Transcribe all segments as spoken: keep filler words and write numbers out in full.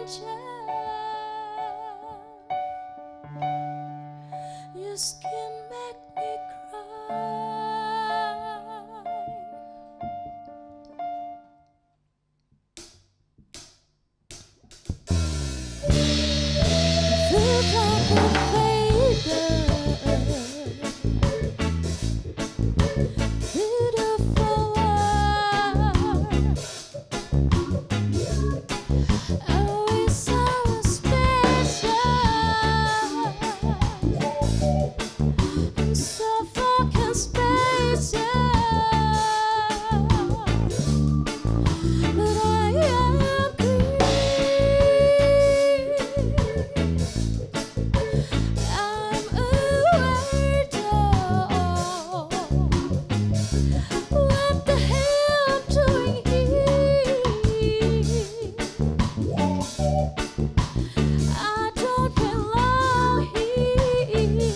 Your skin make me cry. Feels like a fader, beautiful world. Oh, it's so special, and so fucking special. But I am green. I'm a weirdo. What the hell I'm doing here? I don't belong here.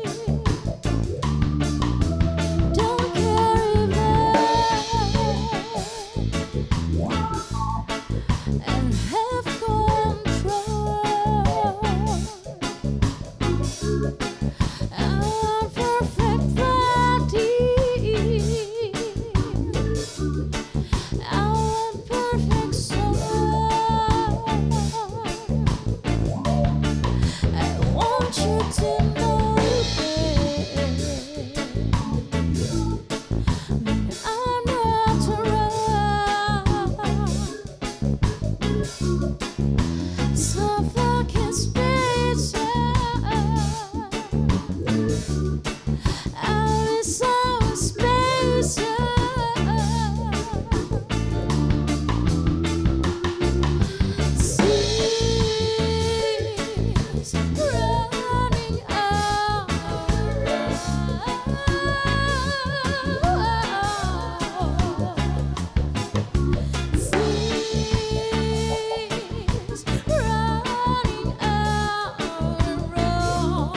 Don't carry love and have control. Our perfect body, our perfect soul. I want you to know that I'm not around. So fucking special. Oh, it's so special. Seas running out. Seas running out. Run,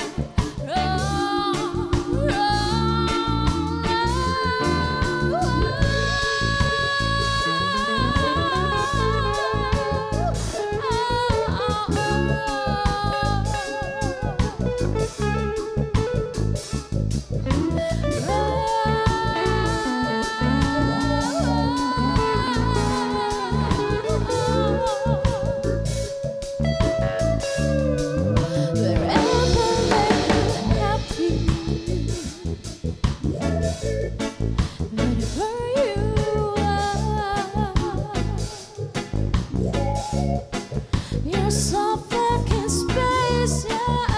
you're so fucking special.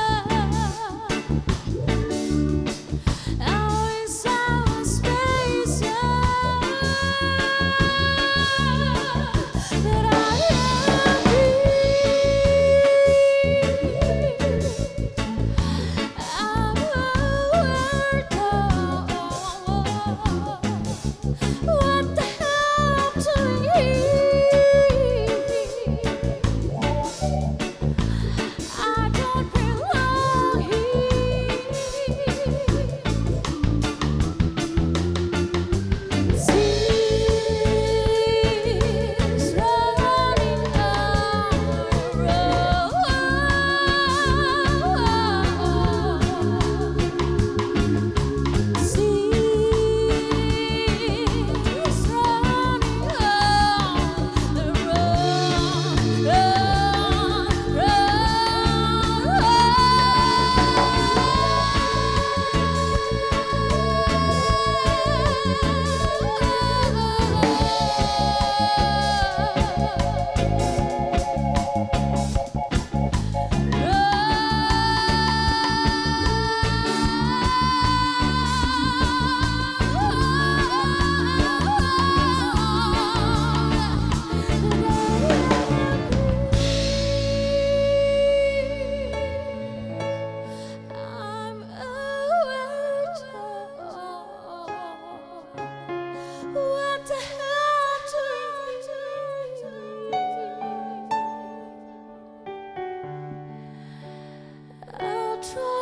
Oh, it's so special that I am I'm a weirdo. What the hell I'm doing here? I don't belong here. Seas running out. Seas running I'm a weirdo. What the hell do I'll try